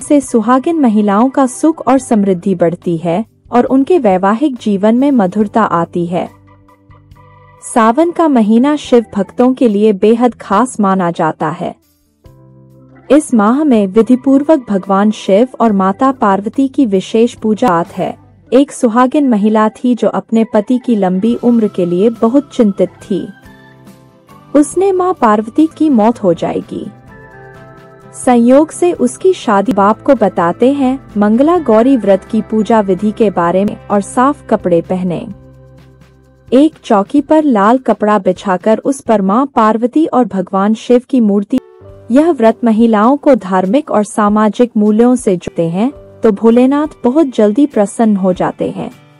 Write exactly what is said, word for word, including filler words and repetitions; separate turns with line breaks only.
से सुहागिन महिलाओं का सुख और समृद्धि बढ़ती है और उनके वैवाहिक जीवन में मधुरता आती है। सावन का महीना शिव भक्तों के लिए बेहद खास माना जाता है। इस माह में विधिपूर्वक भगवान शिव और माता पार्वती की विशेष पूजा आत है। एक सुहागिन महिला थी जो अपने पति की लंबी उम्र के लिए बहुत चिंतित थी। उसने मां पार्वती की मौत हो जाएगी। संयोग से उसकी शादी बाप को बताते हैं। मंगला गौरी व्रत की पूजा विधि के बारे में और साफ कपड़े पहने। एक चौकी पर लाल कपड़ा बिछाकर उस पर मां पार्वती और भगवान शिव की मूर्ति। यह व्रत महिलाओं को धार्मिक और सामाजिक मूल्यों से जोड़ते हैं तो भोलेनाथ बहुत जल्दी प्रसन्न हो जाते हैं।